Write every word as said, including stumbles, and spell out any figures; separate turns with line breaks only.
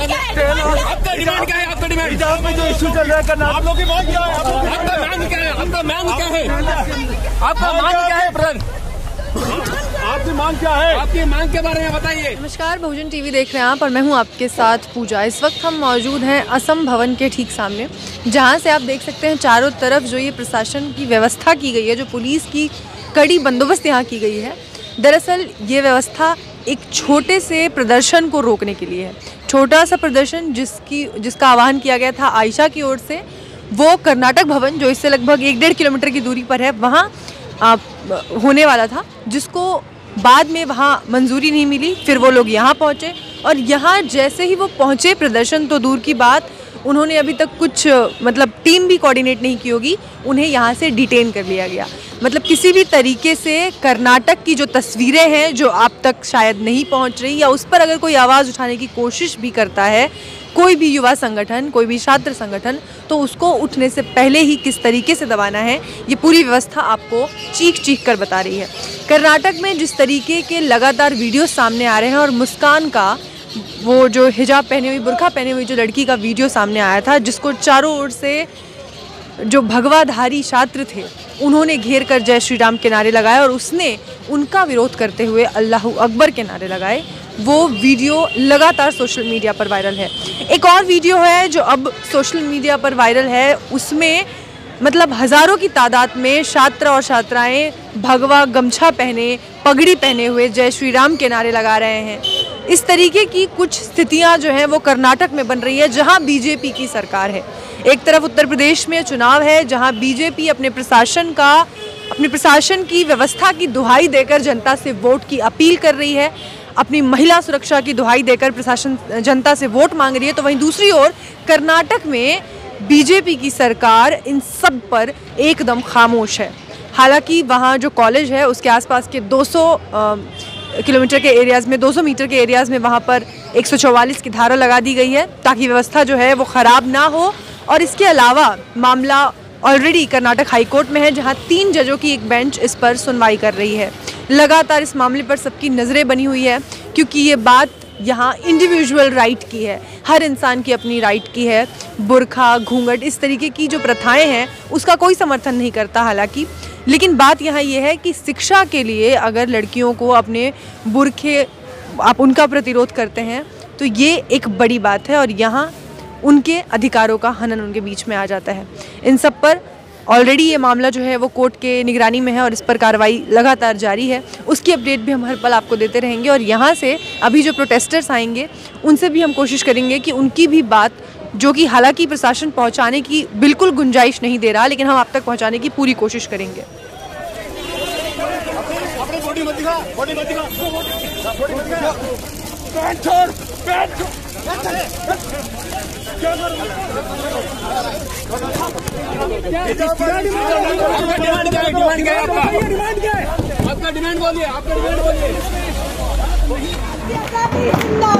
आपका डिमांड क्या है? आपका डिमांड जो इशू चल रहा है, आप लोग की मांग क्या है? आपका मांग क्या है? आपका मांग क्या है? आपका मांग क्या है प्रधान? आपकी मांग क्या है? आपकी मांग के बारे में बताइए।
नमस्कार, बहुजन टीवी देख रहे हैं आप और मैं हूं आपके साथ पूजा। इस वक्त हम मौजूद हैं असम भवन के ठीक सामने, जहां से आप देख सकते हैं चारों तरफ जो ये प्रशासन की व्यवस्था की गई है, जो पुलिस की कड़ी बंदोबस्त यहाँ की गई है। दरअसल ये व्यवस्था एक छोटे से प्रदर्शन को रोकने के लिए है। छोटा सा प्रदर्शन जिसकी जिसका आह्वान किया गया था आयशा की ओर से, वो कर्नाटक भवन जो इससे लगभग एक डेढ़ किलोमीटर की दूरी पर है, वहाँ आ, होने वाला था, जिसको बाद में वहाँ मंजूरी नहीं मिली। फिर वो लोग यहाँ पहुँचे और यहाँ जैसे ही वो पहुँचे, प्रदर्शन तो दूर की बात, उन्होंने अभी तक कुछ मतलब टीम भी कोऑर्डिनेट नहीं की होगी, उन्हें यहाँ से डिटेन कर लिया गया। मतलब किसी भी तरीके से कर्नाटक की जो तस्वीरें हैं जो आप तक शायद नहीं पहुँच रही, या उस पर अगर कोई आवाज़ उठाने की कोशिश भी करता है कोई भी युवा संगठन, कोई भी छात्र संगठन, तो उसको उठने से पहले ही किस तरीके से दबाना है, ये पूरी व्यवस्था आपको चीख चीख कर बता रही है। कर्नाटक में जिस तरीके के लगातार वीडियो सामने आ रहे हैं, और मुस्कान का वो जो हिजाब पहने हुई, बुर्का पहने हुई जो लड़की का वीडियो सामने आया था, जिसको चारों ओर से जो भगवाधारी छात्र थे उन्होंने घेर कर जय श्री राम के नारे लगाए और उसने उनका विरोध करते हुए अल्लाहू अकबर के नारे लगाए, वो वीडियो लगातार सोशल मीडिया पर वायरल है। एक और वीडियो है जो अब सोशल मीडिया पर वायरल है, उसमें मतलब हज़ारों की तादाद में छात्र और छात्राएं भगवा गमछा पहने, पगड़ी पहने हुए जय श्री राम के नारे लगा रहे हैं। इस तरीके की कुछ स्थितियां जो हैं वो कर्नाटक में बन रही है, जहां बीजेपी की सरकार है। एक तरफ उत्तर प्रदेश में चुनाव है, जहां बीजेपी अपने प्रशासन का अपने प्रशासन की व्यवस्था की दुहाई देकर जनता से वोट की अपील कर रही है, अपनी महिला सुरक्षा की दुहाई देकर प्रशासन जनता से वोट मांग रही है। तो वहीं दूसरी ओर कर्नाटक में बीजेपी की सरकार इन सब पर एकदम खामोश है। हालांकि वहाँ जो कॉलेज है उसके आसपास के दो सौ किलोमीटर के एरियाज़ में, दो सौ मीटर के एरियाज़ में वहाँ पर एक सौ चौवालीस की धारा लगा दी गई है ताकि व्यवस्था जो है वो ख़राब ना हो। और इसके अलावा मामला ऑलरेडी कर्नाटक हाई कोर्ट में है, जहाँ तीन जजों की एक बेंच इस पर सुनवाई कर रही है। लगातार इस मामले पर सबकी नज़रें बनी हुई है, क्योंकि ये बात यहाँ इंडिविजुअल राइट की है, हर इंसान की अपनी राइट की है। बुर्खा, घूंघट, इस तरीके की जो प्रथाएं हैं उसका कोई समर्थन नहीं करता हालांकि, लेकिन बात यहाँ ये है कि शिक्षा के लिए अगर लड़कियों को अपने बुरखे आप उनका प्रतिरोध करते हैं तो ये एक बड़ी बात है, और यहाँ उनके अधिकारों का हनन उनके बीच में आ जाता है। इन सब पर ऑलरेडी ये मामला जो है वो कोर्ट के निगरानी में है और इस पर कार्रवाई लगातार जारी है। उसकी अपडेट भी हम हर पल आपको देते रहेंगे, और यहाँ से अभी जो प्रोटेस्टर्स आएंगे उनसे भी हम कोशिश करेंगे कि उनकी भी बात, जो कि हालांकि प्रशासन पहुँचाने की बिल्कुल गुंजाइश नहीं दे रहा, लेकिन हम आप तक पहुँचाने की पूरी कोशिश करेंगे।
आपका डिमांड बोलिए, आपका डिमांड बोलिए।